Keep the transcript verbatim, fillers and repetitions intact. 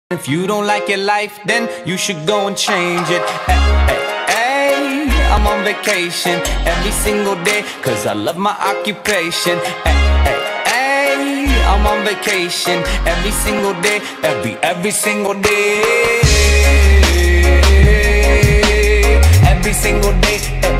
If you don't like your life, then you should go and change it. Hey, hey, hey, I'm on vacation every single day, cause I love my occupation. Hey, hey, hey, I'm on vacation every single day, every, every single day. Every single day.